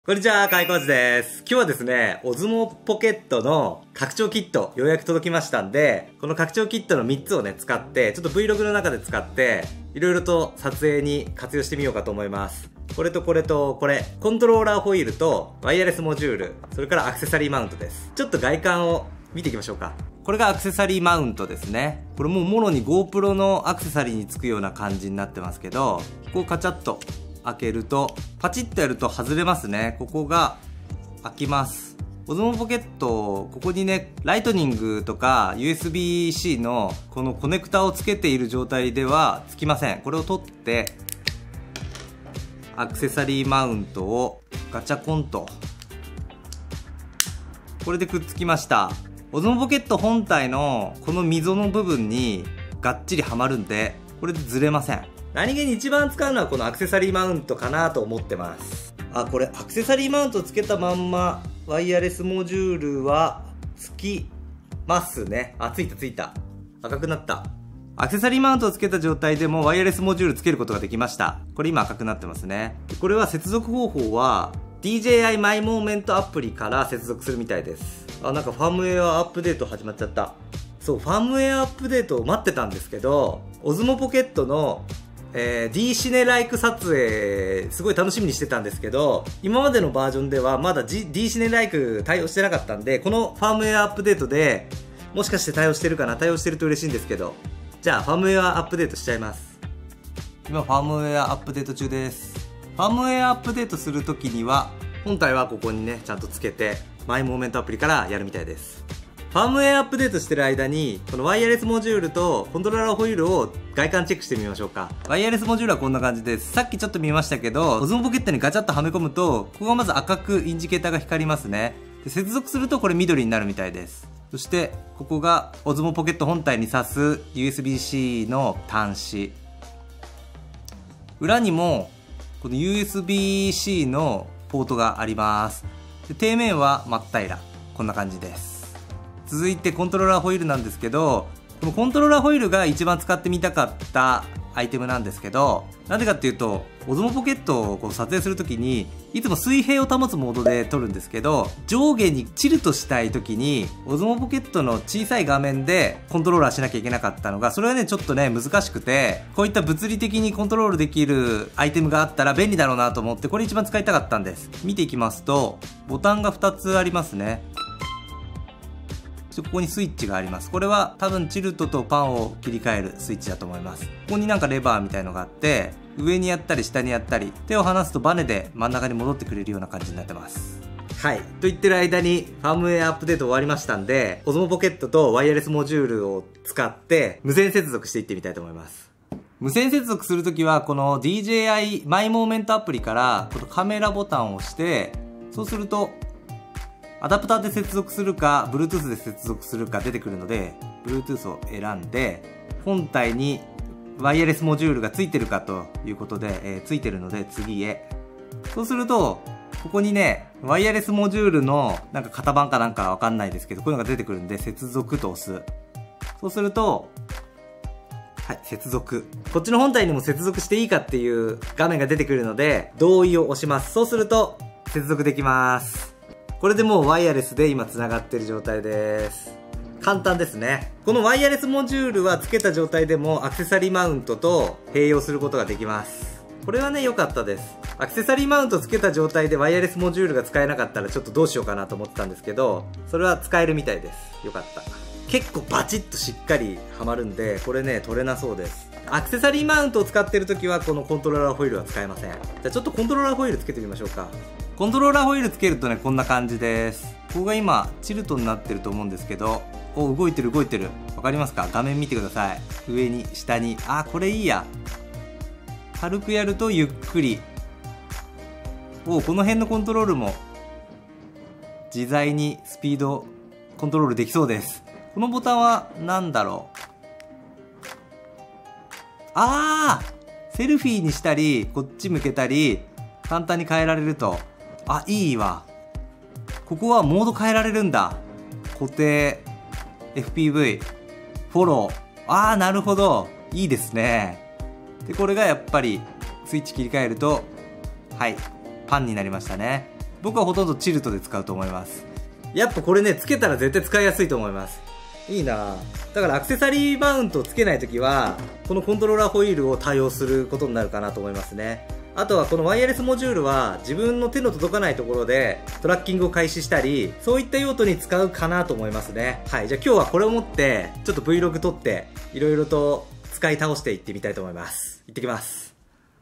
こんにちは、かいこうじです。今日はですね、オズモポケットの拡張キット、ようやく届きましたんで、この拡張キットの3つをね、使って、ちょっと Vlog の中で使って、いろいろと撮影に活用してみようかと思います。これとこれとこれ、コントローラーホイールとワイヤレスモジュール、それからアクセサリーマウントです。ちょっと外観を見ていきましょうか。これがアクセサリーマウントですね。これもうもろに GoPro のアクセサリーにつくような感じになってますけど、ここをカチャッと開けると、パチッとやると外れますね。ここが開きます。オズモポケット、ここにね、ライトニングとか USB-C のこのコネクタをつけている状態ではつきません。これを取って、アクセサリーマウントをガチャコンと。これでくっつきました。オズモポケット本体のこの溝の部分にがっちりはまるんで、これでずれません。何気に一番使うのはこのアクセサリーマウントかなと思ってます。あ、これアクセサリーマウントつけたまんまワイヤレスモジュールはつきますね。あ、ついたついた。赤くなった。アクセサリーマウントをつけた状態でもワイヤレスモジュールつけることができました。これ今赤くなってますね。これは接続方法は DJI マイモーメントアプリから接続するみたいです。あ、なんかファームウェアアップデート始まっちゃった。そう、ファームウェアアップデートを待ってたんですけど、オズモポケットのD シネライク撮影すごい楽しみにしてたんですけど、今までのバージョンではまだ、D シネライク対応してなかったんで、このファームウェアアップデートでもしかして対応してるかな。対応してると嬉しいんですけど、じゃあファームウェアアップデートしちゃいます。今ファームウェアアップデート中です。ファームウェアアップデートするときには本体はここにねちゃんとつけてマイモーメントアプリからやるみたいです。ファームウェアアップデートしてる間に、このワイヤレスモジュールとコントローラーホイールを外観チェックしてみましょうか。ワイヤレスモジュールはこんな感じです。さっきちょっと見ましたけど、オズモポケットにガチャッとはめ込むと、ここがまず赤くインジケーターが光りますね。で、接続するとこれ緑になるみたいです。そして、ここがオズモポケット本体に挿す USB-C の端子。裏にも、この USB-C のポートがあります。で、底面は真っ平ら。こんな感じです。続いてコントローラーホイールなんですけど、このコントローラーホイールが一番使ってみたかったアイテムなんですけど、なんでかっていうと、オズモポケットをこう撮影するときに、いつも水平を保つモードで撮るんですけど、上下にチルとしたいときに、オズモポケットの小さい画面でコントローラーしなきゃいけなかったのが、それはね、ちょっとね、難しくて、こういった物理的にコントロールできるアイテムがあったら便利だろうなと思って、これ一番使いたかったんです。見ていきますと、ボタンが2つありますね。ここにスイッチがあります。これは多分チルトとパンを切り替えるスイッチだと思います。ここになんかレバーみたいのがあって、上にやったり下にやったり、手を離すとバネで真ん中に戻ってくれるような感じになってます。はい。と言ってる間にファームウェアアップデート終わりましたんで、オズモポケットとワイヤレスモジュールを使って無線接続していってみたいと思います。無線接続するときはこの DJI マイモーメントアプリからこのカメラボタンを押して、そうするとアダプターで接続するか、Bluetooth で接続するか出てくるので、Bluetooth を選んで、本体にワイヤレスモジュールがついてるかということで、ついてるので次へ。そうすると、ここにね、ワイヤレスモジュールのなんか型番かなんかわかんないですけど、こういうのが出てくるんで、接続と押す。そうすると、はい、接続。こっちの本体にも接続していいかっていう画面が出てくるので、同意を押します。そうすると、接続できます。これでもうワイヤレスで今繋がってる状態です。簡単ですね。このワイヤレスモジュールは付けた状態でもアクセサリーマウントと併用することができます。これはね、良かったです。アクセサリーマウント付けた状態でワイヤレスモジュールが使えなかったらちょっとどうしようかなと思ってたんですけど、それは使えるみたいです。よかった。結構バチッとしっかりはまるんで、これね、取れなそうです。アクセサリーマウントを使ってるときはこのコントローラーホイールは使えません。じゃあちょっとコントローラーホイールつけてみましょうか。コントローラーホイールつけるとね、こんな感じです。ここが今チルトになってると思うんですけど、お、動いてる動いてる。わかりますか？画面見てください。上に下に。あ、これいいや。軽くやるとゆっくり。お、この辺のコントロールも自在にスピードコントロールできそうです。このボタンは何だろう。セルフィーにしたりこっち向けたり簡単に変えられると、あ、いいわ。ここはモード変えられるんだ。固定、FPV、フォロー。なるほど。いいですね。で、これがやっぱりスイッチ切り替えると、はい、パンになりましたね。 僕はほとんどチルトで使うと思います。やっぱこれね、つけたら絶対使いやすいと思います。いいな。だからアクセサリーマウントをつけないときはこのコントローラーホイールを対応することになるかなと思いますね。あとはこのワイヤレスモジュールは自分の手の届かないところでトラッキングを開始したり、そういった用途に使うかなと思いますね。はい、じゃあ今日はこれを持ってちょっと Vlog 撮っていろいろと使い倒していってみたいと思います。行ってきます。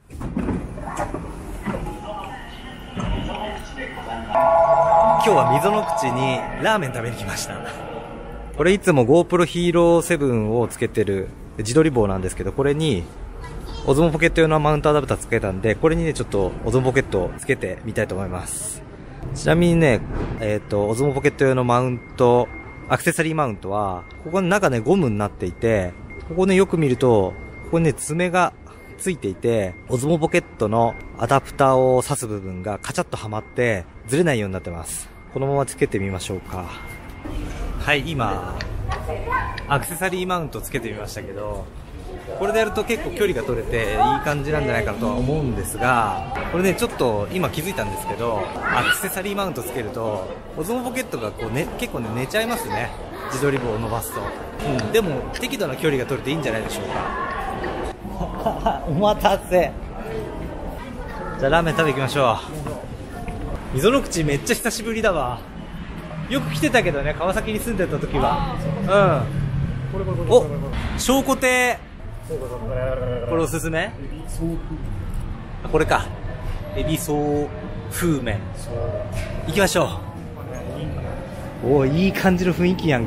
今日は溝の口にラーメン食べに来ました。これいつも GoPro Hero 7をつけてる自撮り棒なんですけど、これにオズモポケット用のマウントアダプターつけたんで、これにねちょっとオズモポケットをつけてみたいと思います。ちなみにね、オズモポケット用のマウント、アクセサリーマウントはここの中ねゴムになっていて、ここねよく見るとここにね爪がついていて、オズモポケットのアダプターを挿す部分がカチャッとはまってずれないようになってます。このままつけてみましょうか。はい、今アクセサリーマウントつけてみましたけど、これでやると結構距離が取れていい感じなんじゃないかなとは思うんですが、これねちょっと今気づいたんですけど、アクセサリーマウントつけるとオズモポケットがこう、ね、結構ね寝ちゃいますね、自撮り棒を伸ばすと。でも適度な距離が取れていいんじゃないでしょうか。お待たせ。じゃあラーメン食べ行きましょう。溝の口めっちゃ久しぶりだわ。よく来てたけどね、川崎に住んでた時は。お、小古亭。これおすすめ？これか。エビソー風麺。行きましょう。おー、いい感じの雰囲気やん。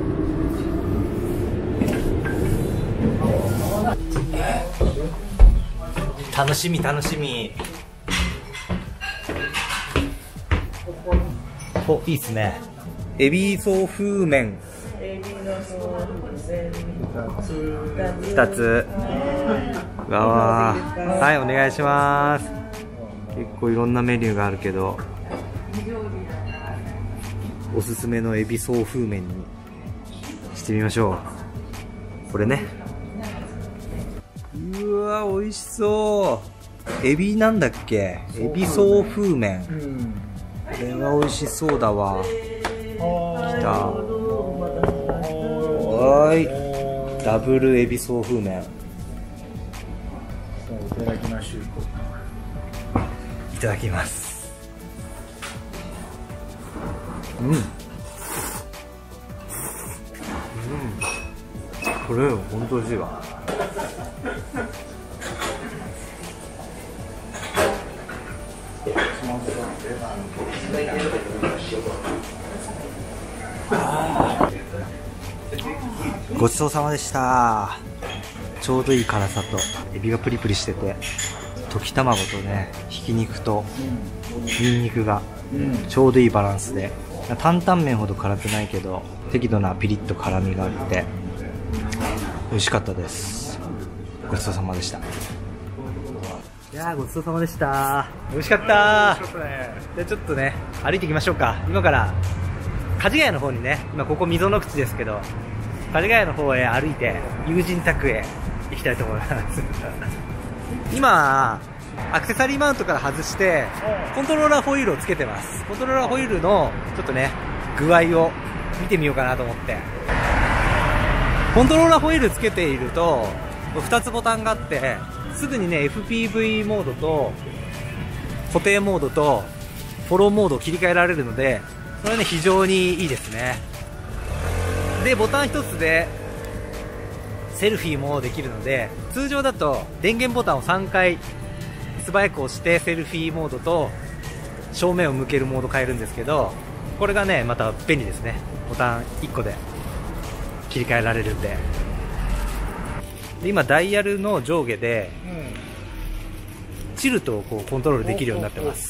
楽しみ楽しみ。お、いいっすね。エビソー風麺2つ。わー、はい、お願いします。結構いろんなメニューがあるけど、おすすめのエビソー風麺にしてみましょう。これね。うわ、美味しそう。エビなんだっけ、エビソー風麺。これは美味しそうだわ。きた。はい、ダブルエビソー風麺。 いただきましょう。 いただきます。これ本当美味しいわ。ごちそうさまでした。ちょうどいい辛さとエビがプリプリしてて、溶き卵とねひき肉とニンニクがちょうどいいバランスで、担々麺ほど辛くないけど適度なピリッと辛みがあって美味しかったです。ごちそうさまでした。いやー、ごちそうさまでした。美味しかったー。でちょっとね歩いていきましょうか。今から梶ヶ谷の方にね、今ここ溝の口ですけど、梶ヶ谷の方へ歩いて友人宅へ行きたいと思います今アクセサリーマウントから外してコントローラーホイールをつけてます。コントローラーホイールのちょっとね具合を見てみようかなと思って。コントローラーホイールつけていると2つボタンがあって、すぐにね FPV モードと固定モードとフォローモードを切り替えられるので、それはね非常にいいですね。でボタン1つでセルフィーもできるので、通常だと電源ボタンを3回素早く押してセルフィーモードと正面を向けるモード変えるんですけど、これがねまた便利ですね。ボタン1個で切り替えられるんで。で今ダイヤルの上下でチルトをこうコントロールできるようになってます。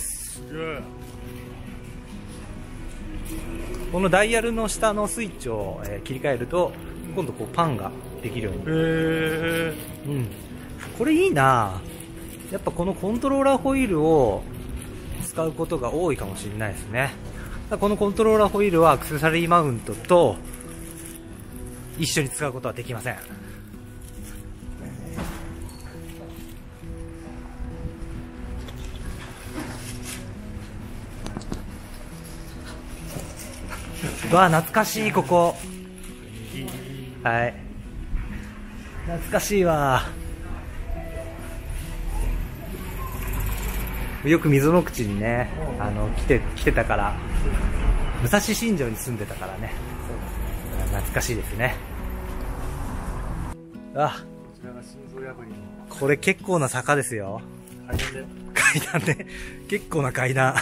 このダイヤルの下のスイッチを切り替えると今度こうパンができるように。これいいな。やっぱこのコントローラーホイールを使うことが多いかもしれないですね。このコントローラーホイールはアクセサリーマウントと一緒に使うことはできません。 うわ、懐かしい、ここ。はい。懐かしいわ。よく溝の口にね、来てたから、武蔵新城に住んでたからね。懐かしいですね。あ、これ結構な坂ですよ。階段ね。結構な階段。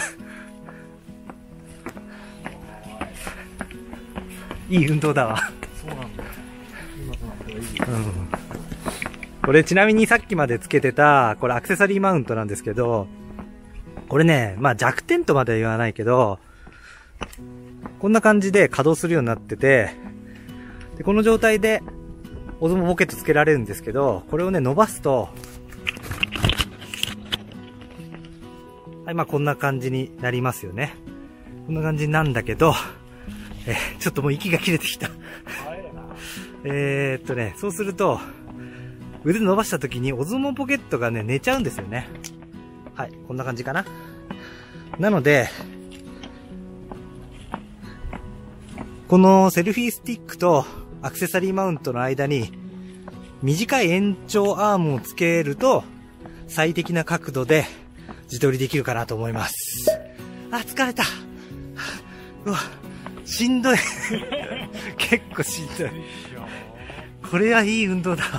いい運動だわ。そうなんだよ。今となってはいい。これちなみにさっきまでつけてた、これアクセサリーマウントなんですけど、これね、まあ弱点とまでは言わないけど、こんな感じで稼働するようになってて、でこの状態でオズモポケットつけられるんですけど、これをね、伸ばすと、はい、まあこんな感じになりますよね。こんな感じなんだけど、ちょっともう息が切れてきた。そうすると、腕伸ばした時にオズモポケットがね、寝ちゃうんですよね。はい、こんな感じかな。なので、このセルフィースティックとアクセサリーマウントの間に短い延長アームをつけると最適な角度で自撮りできるかなと思います。あ、疲れた。うわ、しんどい。結構しんどい。これはいい運動だ。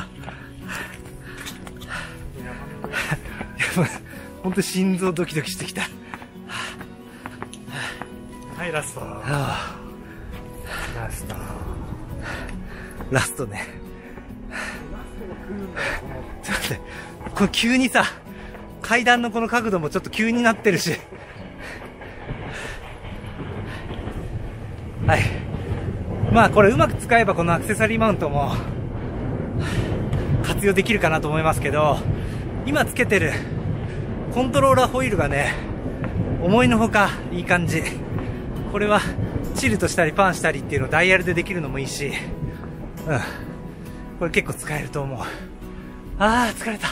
ほんと心臓ドキドキしてきた。はい、ラスト。ラストね。ちょっと待って、これ急にさ、階段のこの角度もちょっと急になってるし。はい。まあこれうまく使えばこのアクセサリーマウントも活用できるかなと思いますけど、今つけてるコントローラーホイールがね、思いのほかいい感じ。これはチルトしたりパンしたりっていうのをダイヤルでできるのもいいし、これ結構使えると思う。あー、疲れた。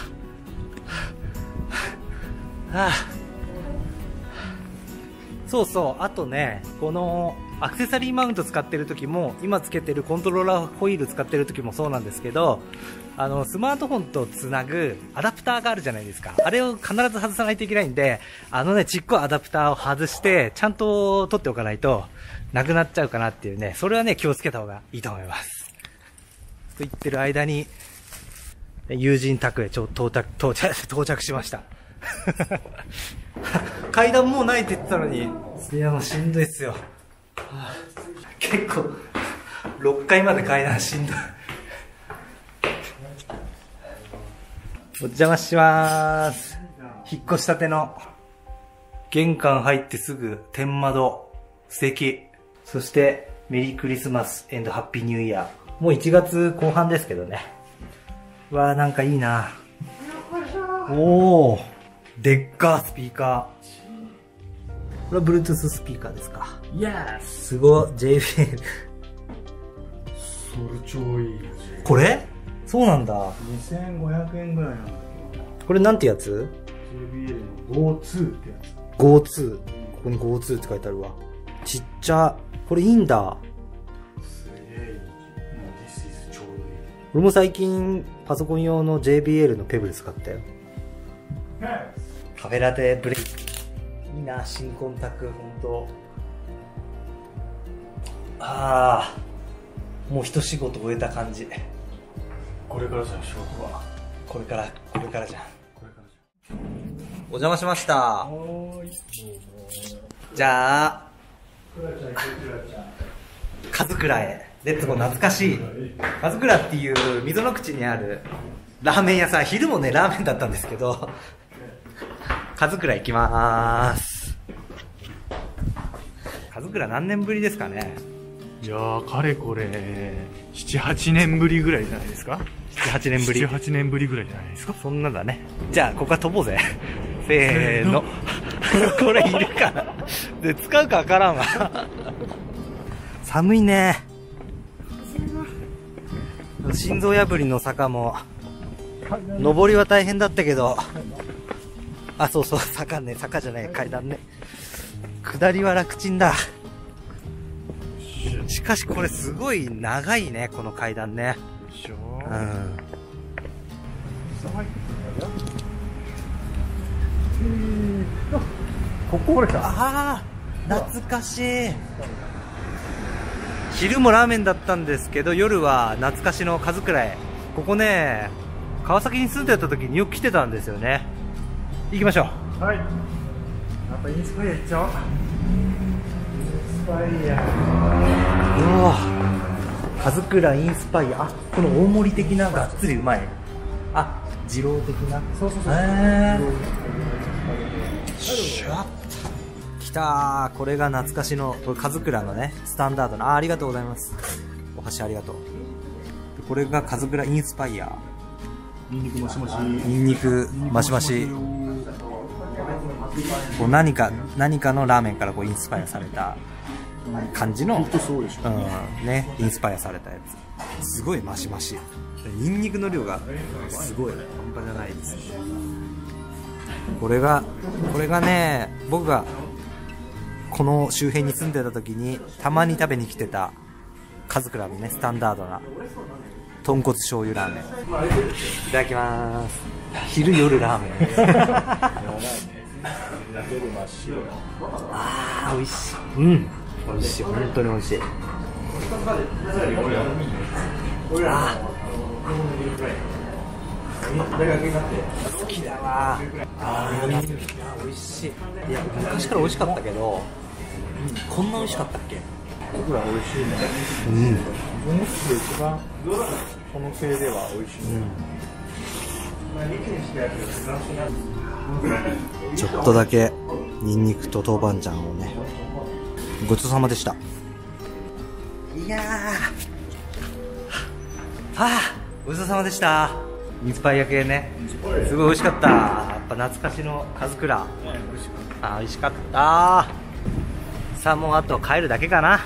そうそう、あとね、このアクセサリーマウント使ってる時も、今つけてるコントローラーホイール使ってる時もそうなんですけど、スマートフォンとつなぐアダプターがあるじゃないですか。あれを必ず外さないといけないんで、ちっこいアダプターを外して、ちゃんと取っておかないと、なくなっちゃうかなっていうね、それはね、気をつけた方がいいと思います。と言ってる間に、友人宅へ到着しました。階段もうないって言ってたのに、いやもうしんどいっすよ。結構、6階まで階段しんどい。お邪魔しまーす。引っ越したての、玄関入ってすぐ天窓、素敵。そして、メリークリスマス&ハッピーニューイヤー。もう1月後半ですけどね。うわー、なんかいいな。おー、でっかスピーカー。これは Bluetooth スピーカーですか。 イエス。 すごい、JBL。 それ超いい。 これそうなんだ。 2500円ぐらいなんだけど。 これなんてやつ？ JBL の GO2 ってやつ。 GO2。ここに GO2 って書いてあるわ。ちっちゃ。これいいんだ。 すげえいい。もう This is ちょうどいい。 俺も最近パソコン用の JBL のペブル使ったよ。カフェラテブレイク。いいな、新コンタク、ほんと。ああ、もう一仕事終えた感じ。 これからじゃん、仕事は。 これからじゃん。 これからじゃん。 お邪魔しました。 はーい。 じゃあ、 クラちゃん、クラちゃん。 カズクラへ。レッツゴー、懐かしい。カズクラっていう溝の口にあるラーメン屋さん、昼もね、ラーメンだったんですけど、カズクラ行きまーす。カズクラ何年ぶりですかね。 いやー、かれこれ、7、8年ぶりぐらいじゃないですか。 7、8年ぶり。 7、8年ぶりぐらいじゃないですか。 そんなだね。じゃあ、ここは飛ぼうぜ。せーの。これいるかなで、使うかわからんわ。寒いね。心臓破りの坂も、上りは大変だったけど、あ、そうそう、坂ね、坂じゃない、階段ね。下りは楽ちんだ。 しかしこれすごい長いね、この階段ね。 でしょ。 うん。 ここか。 ああ、懐かしい。昼もラーメンだったんですけど、夜は懐かしの数くらい。ここね、川崎に住んでた時によく来てたんですよね。行きましょう。 はい。やっぱインスパイア行っちゃおう。インスパイア。 うわ、数倉インスパイア。あ、この大盛り的ながっつりうまい。あ、二郎的な。 そうそうそう。 シュワッときたー。これが懐かしの、これ数倉のね、スタンダードな。ありがとうございます。お箸ありがとう。これが数倉インスパイア。 ニンニクマシマシ。 ニンニクマシマシ。こう何かのラーメンからこうインスパイアされた感じの、ね、インスパイアされたやつ。すごいマシマシ。ニンニクの量がすごい半端じゃないですね。これがね、僕がこの周辺に住んでた時にたまに食べに来てた数倉のね、スタンダードな豚骨醤油ラーメン。いただきます。昼夜ラーメン。あー、美味しい。うん、美味しい。本当に美味しい。あー、好きだわ。あー、美味しい。いや、昔から美味しかったけど、こんな美味しかったっけ。 僕ら美味しいね。 うん。 この人一番この系では美味しい。 ちょっとだけニンニクと豆板醤をね。ごちそうさまでした。いやー、ごちそうさまでした。インスパイア系ね、すごい美味しかった。やっぱ懐かしの数倉。美味しかった。さあ、もうあと帰るだけかな。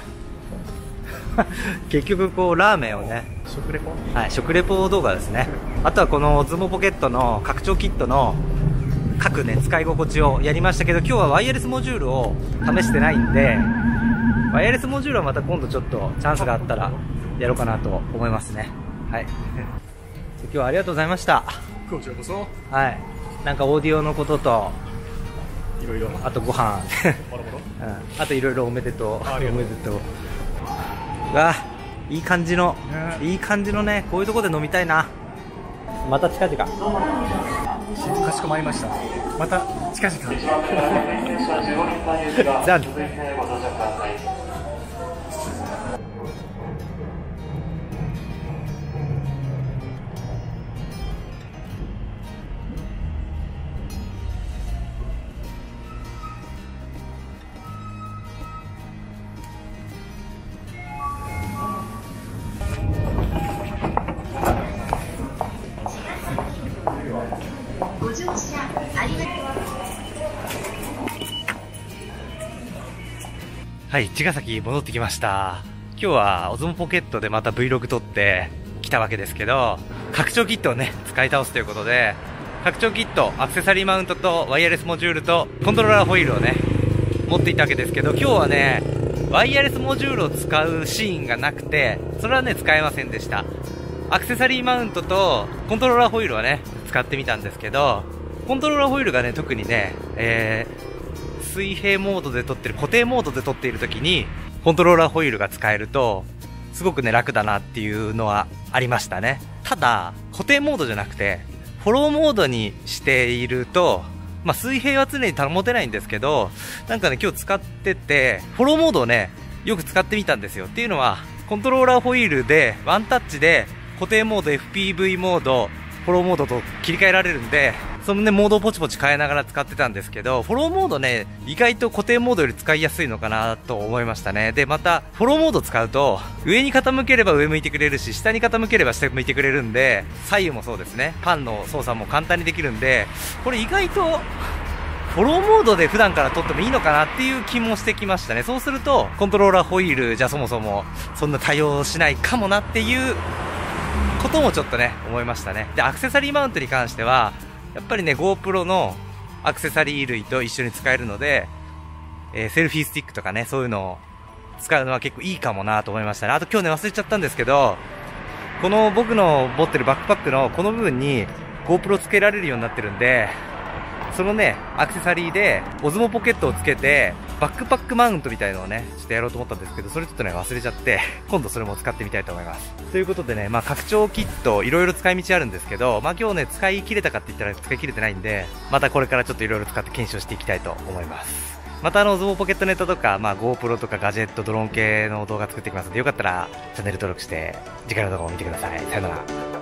結局こうラーメンをね、 食レポ、 はい、食レポ動画ですね。あとはこのズモポケットの拡張キットの各ね、使い心地をやりましたけど、今日はワイヤレスモジュールを試してないんで、ワイヤレスモジュールはまた今度ちょっとチャンスがあったらやろうかなと思いますね。はい。今日はありがとうございました。 こちらこそ。 はい。なんかオーディオのことと、 いろいろ、 あとご飯、うん、あといろいろおめでとう。おめでとう。わあ、いい感じの、いい感じのね、こういうとこで飲みたいな。また近々。 かしこまりました。また近々。 じゃあ。はい、茅ヶ崎戻ってきました。今日はオズモポケットでまた Vlog 撮ってきたわけですけど、拡張キットをね、使い倒すということで、拡張キット、アクセサリーマウントとワイヤレスモジュールとコントローラーホイールをね、持っていたわけですけど、今日はね、ワイヤレスモジュールを使うシーンがなくて、それはね、使えませんでした。アクセサリーマウントとコントローラーホイールはね、使ってみたんですけど、コントローラーホイールがね、特にね、水平モードで撮ってる、固定モードで撮っている時にコントローラーホイールが使えるとすごくね、楽だなっていうのはありましたね。ただ固定モードじゃなくてフォローモードにしていると、水平は常に保てないんですけど、なんかね、今日使っててフォローモードをね、よく使ってみたんですよ。っていうのは、コントローラーホイールでワンタッチで固定モード、 FPV モード、フォローモードと切り替えられるんで、そのね、モードをポチポチ変えながら使ってたんですけど、フォローモードね、意外と固定モードより使いやすいのかなと思いましたね。で、また、フォローモード使うと、上に傾ければ上向いてくれるし、下に傾ければ下向いてくれるんで、左右もそうですね、パンの操作も簡単にできるんで、これ意外と、フォローモードで普段から撮ってもいいのかなっていう気もしてきましたね。そうすると、コントローラーホイールじゃそもそも、そんな対応しないかもなっていうこともちょっとね、思いましたね。で、アクセサリーマウントに関しては、やっぱりね、GoPro のアクセサリー類と一緒に使えるので、セルフィースティックとかね、そういうのを使うのは結構いいかもなと思いましたね。あと今日ね忘れちゃったんですけど、この僕の持ってるバックパックのこの部分に GoPro つけられるようになってるんで、そのねアクセサリーでオズモポケットをつけてバックパックマウントみたいのをねちょっとやろうと思ったんですけど、それちょっとね忘れちゃって今度それも使ってみたいと思います。ということでね、拡張キットいろいろ使い道あるんですけど、今日ね使い切れたかって言ったら使い切れてないんで、またこれからちょっといろいろ使って検証していきたいと思います。またオズモポケットネットとか、GoPro とかガジェットドローン系の動画作っていきますので、よかったらチャンネル登録して次回の動画を見てください。さよなら。